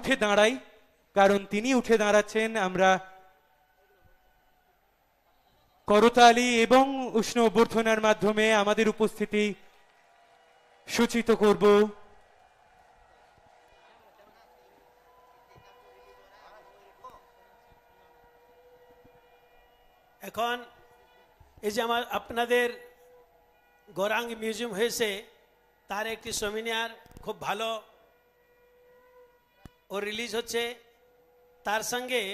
উঠে দাঁড়াই, কারণ তিনি উঠে দাঁড়াচ্ছেন। আমরা করতালি এবং উষ্ণ অভ্যর্থনার মাধ্যমে আমাদের উপস্থিতি সূচিত করব। এখন এই যে আমার আপনাদের গৌরাঙ্গ মিউজিয়াম হয়েছে, তার একটি সেমিনার খুব ভালো ও রিলিজ হচ্ছে। তার সঙ্গে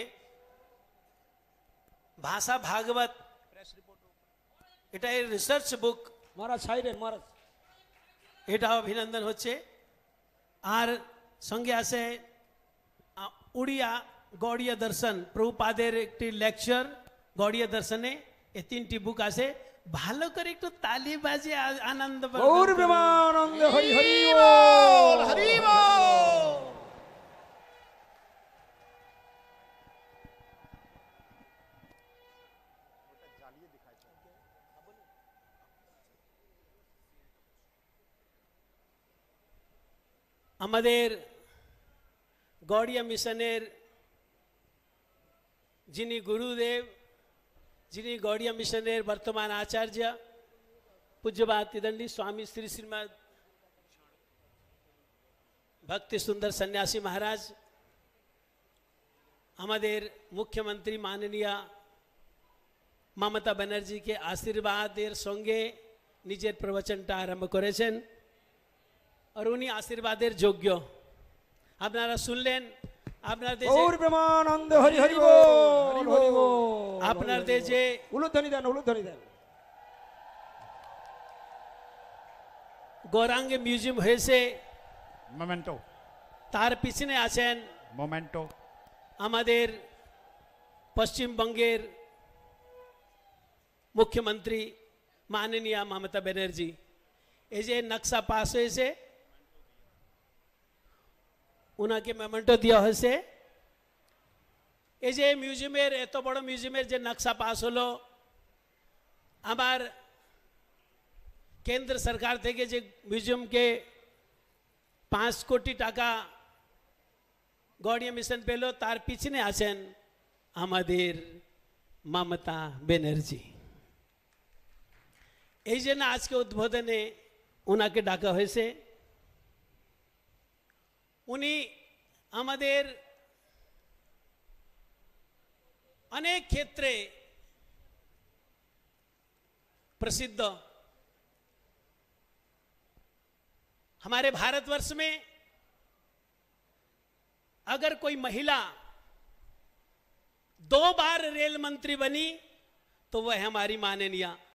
ভাষা ভাগবত, এটা রিসার্চ বুক মহারাজ সাইডেন মহারাজ, এটা অভিনন্দন হচ্ছে। আর সঙ্গে আছে উড়িয়া গৌড়ীয় দর্শন, প্রভুপাদের একটি লেকচার গৌড়ীয় দর্শনে। এই তিনটি বুক আছে। ভালো করে একটু তালি বাজে আনন্দ গৌর প্রেমানন্দ হরি হরি বল হরি বল। আমাদের গৌড়ীয় মিশনের যিনি গুরুদেব, যিনি গৌড়ীয় মিশনের বর্তমান আচার্য पूज्यपाद तिदंडी स्वामी श्री श्रीमद भक्ति सुंदर सन्यासी महाराज, हमारे मुख्यमंत्री माननीय ममता बनर्जी के आशीर्वादेर संगे निजेर प्रवचनटा आरम्भ करेছেন और उनी आशीर्वादेर योग्य আপনারা শুনলেন। আপনাদের গৌর প্রেমানন্দ হরি হরি বল হরি বল। আপনাদের যে উলুধ্বনি দেন উলুধ্বনি দেন। গৌরাঙ্গ মিউজিয়াম হয়েছে, মোমেন্টো তার পিছনে আছেন মোমেন্টো আমাদের পশ্চিমবঙ্গের মুখ্যমন্ত্রী মাননীয় মমতা ব্যানার্জি। এই যে নকশা পাস হয়েছে, ওনাকে মেমেন্টো দেওয়া হয়েছে। এই যে মিউজিয়ামের, এত বড় মিউজিয়ামের যে নকশা পাস হলো, আমার কেন্দ্র সরকার থেকে যে মিউজিয়ামকে 5 কোটি টাকা গৌড়ীয় মিশন পেল, তার পিছনে আছেন আমাদের মমতা ব্যানার্জি। এই জন্য আজকে উদ্বোধনে ওনাকে ডাকা হয়েছে। উনি আমাদের अनेक क्षेत्रे प्रसिद्ध। हमारे भारतवर्ष में अगर कोई महिला 2 बार रेल मंत्री बनी तो वह हमारी माननीय